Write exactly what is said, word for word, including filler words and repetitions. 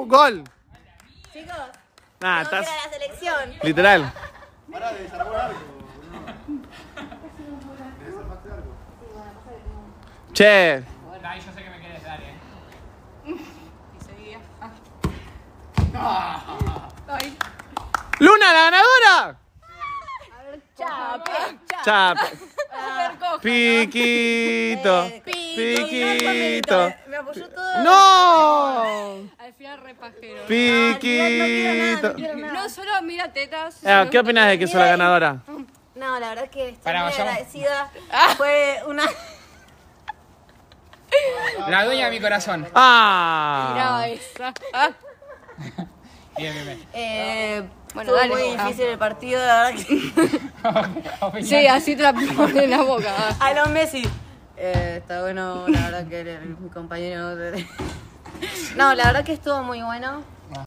gol. Chicos, Nah, tengo que estás... ir a la selección. Literal. Pará de desarmar algo. Che. Ahí yo sé que me querés dar, eh. Y seguía. Ay. ¡Luna, la ganadora! Chape, Chape. Supercoja. Piquito. Eh, Piquito. Me apoyó todo. ¡No! Al final repajero. Piquito. No solo mira tetas. Eh, ¿Qué opinas de que sos la ganadora? No, la verdad que estoy Pará, muy vayamos. agradecida. Fue una... La dueña de mi corazón. ¡Ah! Miraba esa. Ah. Bien, bien, bien. Eh, Bueno, estuvo dale. muy difícil el partido, la verdad que... Opinión. Sí, así te la pone en la boca. A los Messi. Eh, está bueno, la verdad que el- mi compañero... No, la verdad que estuvo muy bueno.